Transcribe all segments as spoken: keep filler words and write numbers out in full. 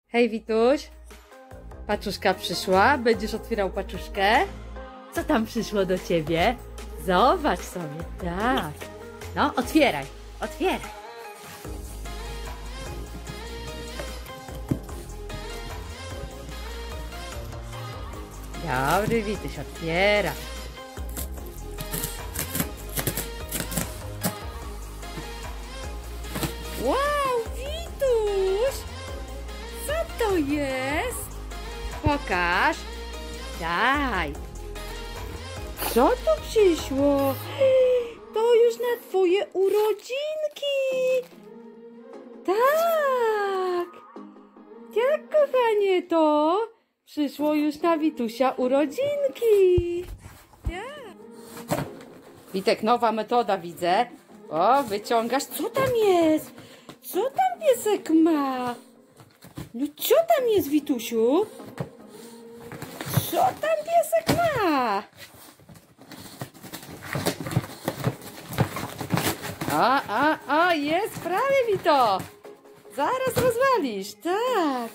Hej Wituś, paczuszka przyszła, będziesz otwierał paczuszkę? Co tam przyszło do ciebie? Zobacz sobie, tak. No, otwieraj, otwieraj. Dobry Wituś, otwiera. Wow, Wituś! Co to jest? Pokaż. Daj. Co tu przyszło? To już na twoje urodzinki. Tak. Tak, kochanie, to przyszło już na Witusia urodzinki. Tak. Witek, nowa metoda widzę. O, wyciągasz. Co tam jest? Co tam piesek ma? No co tam jest, Witusiu? Co tam piesek ma? A, a, a, jest prawie, Wito. Zaraz rozwalisz, tak.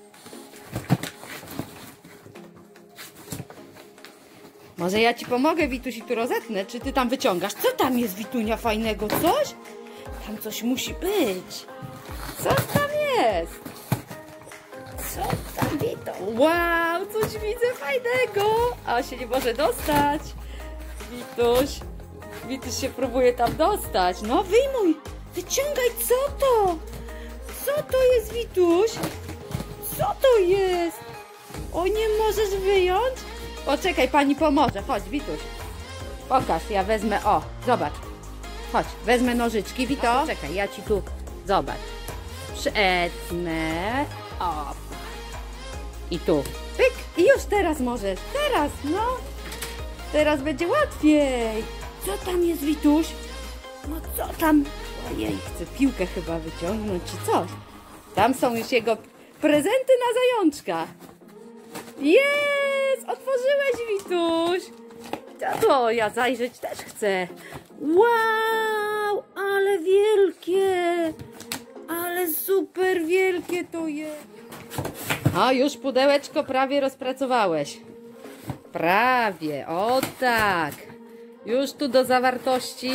Może ja ci pomogę, Wituś, i tu rozetnę. Czy ty tam wyciągasz? Co tam jest, Witunia, fajnego? Coś? Tam coś musi być. Co tam jest? Co tam, Wito? Wow, coś widzę fajnego. A się nie może dostać. Wituś. Wituś się próbuje tam dostać. No wyjmuj. Wyciągaj, co to? Co to jest, Wituś? Co to jest? O, nie możesz wyjąć? Poczekaj, pani pomoże. Chodź, Wituś. Pokaż, ja wezmę. O, zobacz. Chodź, wezmę nożyczki. Wito, no, czekaj, ja ci tu. Zobacz. Przetnę. O. I tu. Pyk. I już teraz możesz. Teraz, no. Teraz będzie łatwiej. Co tam jest, Wituś? No co tam? Ojej, chcę piłkę chyba wyciągnąć, czy coś. Tam są już jego prezenty na zajączka. Jest! Otworzyłeś, Wituś. To ja zajrzeć też chcę. Wow! Ale wielkie! Ale super wielkie to jest. A już pudełeczko prawie rozpracowałeś. Prawie, o tak. Już tu do zawartości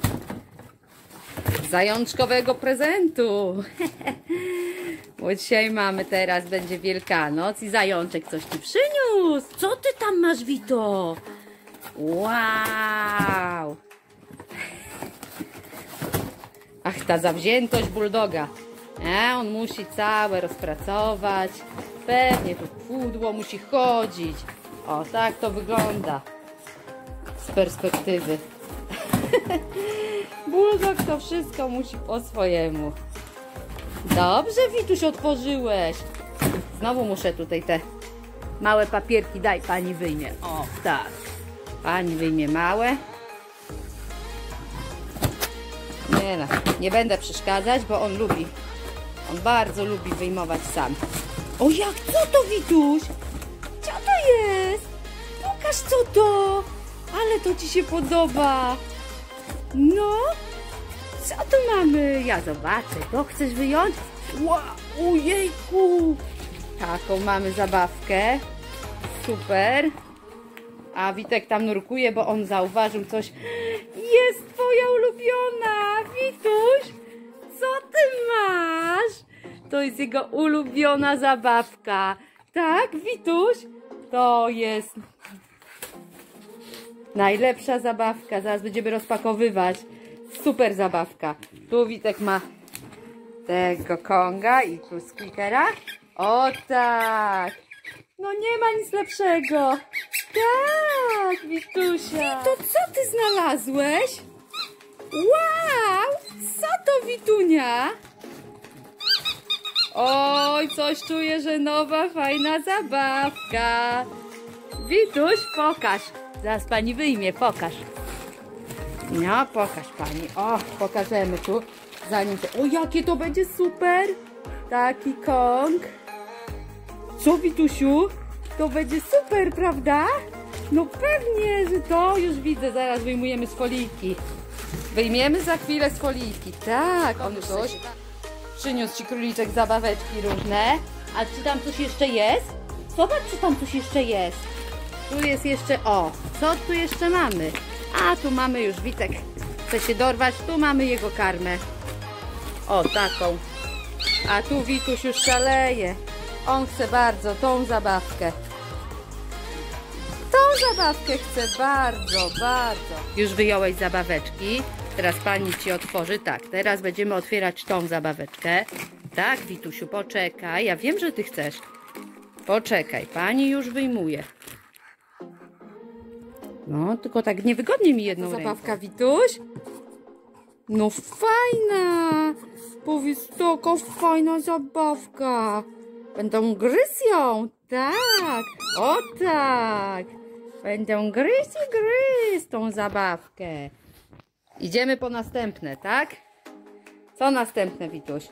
zajączkowego prezentu. Bo dzisiaj mamy, teraz będzie Wielkanoc i zajączek coś ci przyniósł. Co ty tam masz, Wito? Wow! Ach, ta zawziętość bulldoga. E, on musi całe rozpracować. Pewnie tu pudło musi chodzić. O, tak to wygląda z perspektywy. Bulldog to wszystko musi po swojemu. Dobrze, Wituś, otworzyłeś. Znowu muszę tutaj te małe papierki. Daj, pani wyjmie. O, tak. Pani wyjmie małe. Nie no, nie będę przeszkadzać, bo on lubi. On bardzo lubi wyjmować sam. O, jak? Co to, Wituś? Co to jest? Pokaż, co to. Ale to ci się podoba. No. Co tu mamy? Ja zobaczę. To chcesz wyjąć? Wow, ojejku. Taką mamy zabawkę. Super. A Witek tam nurkuje, bo on zauważył coś. Jest twoja ulubiona. Wituś, co ty masz? To jest jego ulubiona zabawka. Tak, Wituś? To jest najlepsza zabawka. Zaraz będziemy rozpakowywać. Super zabawka. Tu Witek ma tego Konga i tu Squeakera. O tak. No nie ma nic lepszego. Tak, Witusia. Wito, co ty znalazłeś? Wow. Co to, Witunia? Oj, coś czuję, że nowa, fajna zabawka. Wituś, pokaż. Zaraz pani wyjmie, pokaż. No, pokaż pani. O, pokażemy tu. Zanim te... O, jakie to będzie super. Taki Kong. Co, Witusiu? To będzie super, prawda? No pewnie, że to już widzę. Zaraz wyjmujemy z folijki. Wyjmiemy za chwilę z folijki. Tak, on coś. Przyniósł ci króliczek zabaweczki różne. A czy tam coś jeszcze jest? Zobacz, czy tam coś jeszcze jest. Tu jest jeszcze, o, co tu jeszcze mamy? A, tu mamy już, Witek chce się dorwać, tu mamy jego karmę. O, taką. A tu Wituś już szaleje. On chce bardzo tą zabawkę. Tą zabawkę chce bardzo, bardzo. Już wyjąłeś zabaweczki. Teraz pani ci otworzy. Tak, teraz będziemy otwierać tą zabaweczkę. Tak, Witusiu, poczekaj. Ja wiem, że ty chcesz. Poczekaj, pani już wyjmuje. No, tylko tak niewygodnie mi jedną ręką. Zabawka, Wituś? No fajna. Powiedz, taka fajna zabawka. Będą gryźć ją. Tak. O tak. Będą gryźć i gryźć tą zabawkę. Idziemy po następne, tak? Co następne, Wituś?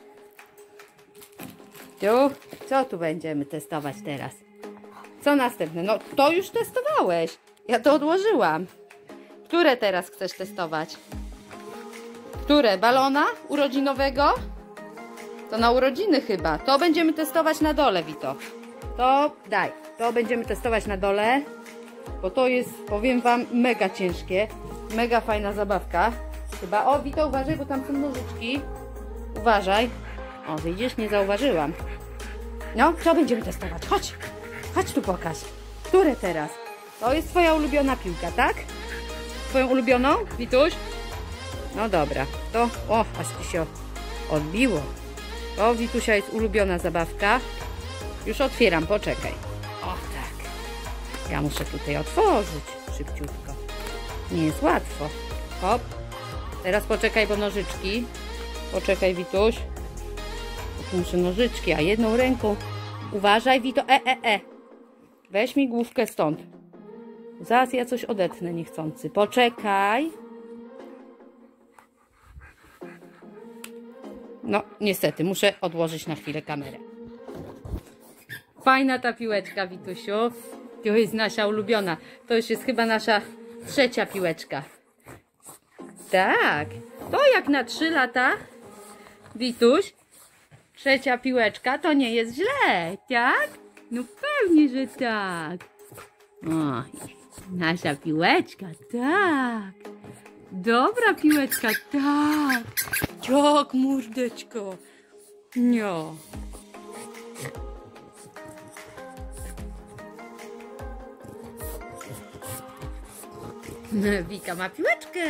Tu? Co tu będziemy testować teraz? Co następne? No to już testowałeś. Ja to odłożyłam. Które teraz chcesz testować? Które? Balona urodzinowego? To na urodziny chyba. To będziemy testować na dole, Wito. To daj. To będziemy testować na dole. Bo to jest, powiem wam, mega ciężkie. Mega fajna zabawka. Chyba. O, Wito, uważaj, bo tam są nożyczki. Uważaj. O, widzisz, nie zauważyłam. No, co będziemy testować? Chodź. Chodź tu pokaż. Które teraz? To jest twoja ulubiona piłka, tak? Twoją ulubioną, Wituś? No dobra. To, o, aż ci się odbiło. To Witusia jest ulubiona zabawka. Już otwieram, poczekaj. O tak. Ja muszę tutaj otworzyć szybciutko. Nie jest łatwo. Hop. Teraz poczekaj, bo nożyczki. Poczekaj, Wituś. Muszę nożyczki, a jedną ręką. Uważaj, Wito. E, e, e. Weź mi główkę stąd. Zaraz ja coś odetnę niechcący. Poczekaj. No, niestety, muszę odłożyć na chwilę kamerę. Fajna ta piłeczka, Witusiu. To jest nasza ulubiona. To już jest chyba nasza trzecia piłeczka. Tak. To jak na trzy lata, Wituś, trzecia piłeczka, to nie jest źle, tak? No pewnie, że tak. O, nasza piłeczka, tak. Dobra piłeczka, tak. Tak, mordeczko. No. Wika ma piłeczkę.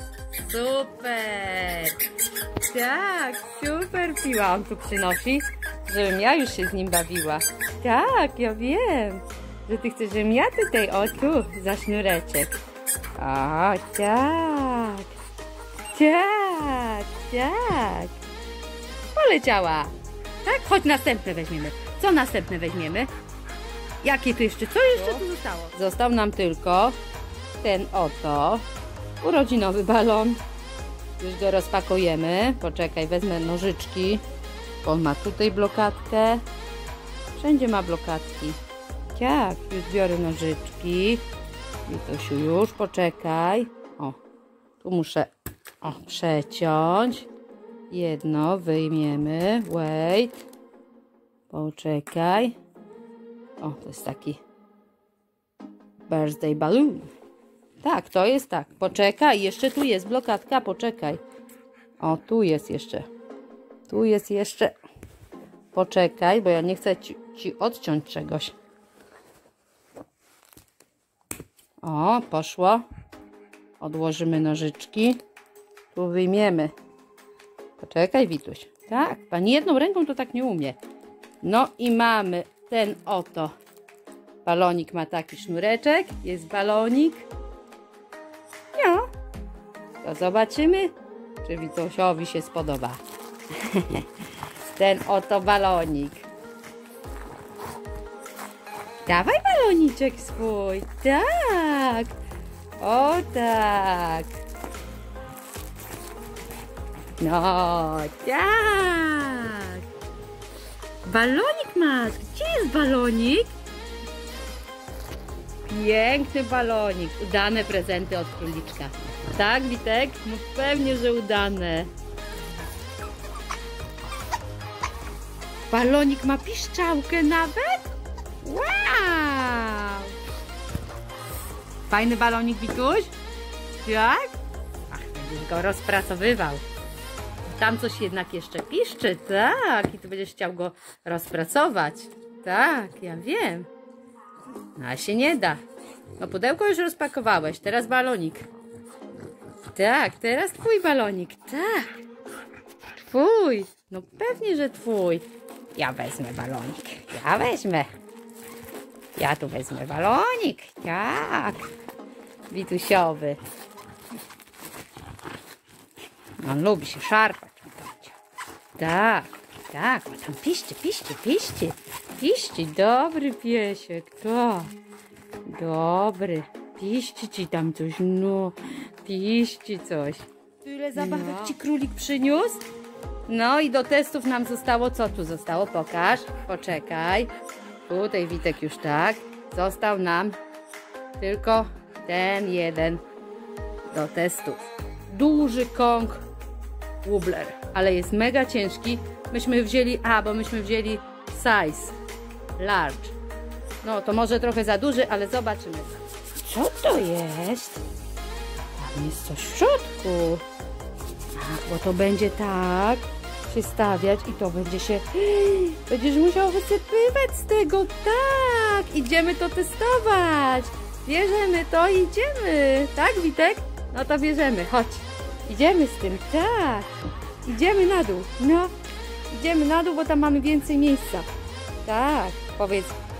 Super. Tak, super piła. On tu przynosi, żebym ja już się z nim bawiła. Tak, ja wiem, że ty chcesz, żebym ja tutaj, o tu, za sznureczek. O, tak. Tak, tak. Poleciała. Tak, chodź następne weźmiemy. Co następne weźmiemy? Jakie tu jeszcze? Co jeszcze tu zostało? Został nam tylko ten oto urodzinowy balon. Już go rozpakujemy. Poczekaj, wezmę nożyczki. On ma tutaj blokadkę. Wszędzie ma blokadki. Tak, już biorę nożyczki. Witusiu, już poczekaj. O, tu muszę o, przeciąć. Jedno wyjmiemy. Wait. Poczekaj. O, to jest taki birthday balloon. Tak, to jest tak. Poczekaj, jeszcze tu jest blokadka, poczekaj. O, tu jest jeszcze. Tu jest jeszcze. Poczekaj, bo ja nie chcę ci, ci odciąć czegoś. O, poszło. Odłożymy nożyczki. Tu wyjmiemy. Poczekaj, Wituś. Tak, pani jedną ręką to tak nie umie. No i mamy ten oto. Balonik ma taki sznureczek. Jest balonik. No. To zobaczymy, czy Witusiowi się spodoba. Ten oto balonik. Dawaj baloniczek swój. Tak. O tak. No tak. Balonik masz. Gdzie jest balonik? Piękny balonik. Udane prezenty od króliczka. Tak, Witek? No pewnie, że udane. Balonik ma piszczałkę nawet? Wow! Fajny balonik, Wituś? Jak? Ach, będziesz go rozpracowywał. Tam coś jednak jeszcze piszczy, tak. I ty będziesz chciał go rozpracować. Tak, ja wiem. No, a się nie da. No pudełko już rozpakowałeś, teraz balonik. Tak, teraz twój balonik, tak. Twój. No pewnie, że twój. Ja wezmę balonik. Ja wezmę. Ja tu wezmę balonik. Tak. Witusiowy. On lubi się szarpać. Tak, tak. O, tam piszcie, piszcie, piszcie. Piszcie. Dobry piesiek. Tak. Dobry. Piszcie ci tam coś. No. Piszcie coś. Tyle zabawek no. ci królik przyniósł? No i do testów nam zostało, co tu zostało? Pokaż, poczekaj. Tutaj Witek już tak. Został nam tylko ten jeden do testów. Duży Kong Wobbler, ale jest mega ciężki. Myśmy wzięli, a bo myśmy wzięli size large. No to może trochę za duży, ale zobaczymy. Co to jest? Tam jest coś w środku. Ach, bo to będzie tak się stawiać i to będzie się... Będziesz musiał wysypywać z tego. Tak, idziemy to testować. Bierzemy to i idziemy. Tak, Witek? No to bierzemy, chodź. Idziemy z tym, tak. Idziemy na dół, no. Idziemy na dół, bo tam mamy więcej miejsca. Tak, powiedz